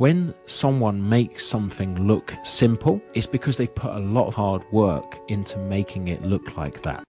When someone makes something look simple, it's because they've put a lot of hard work into making it look like that.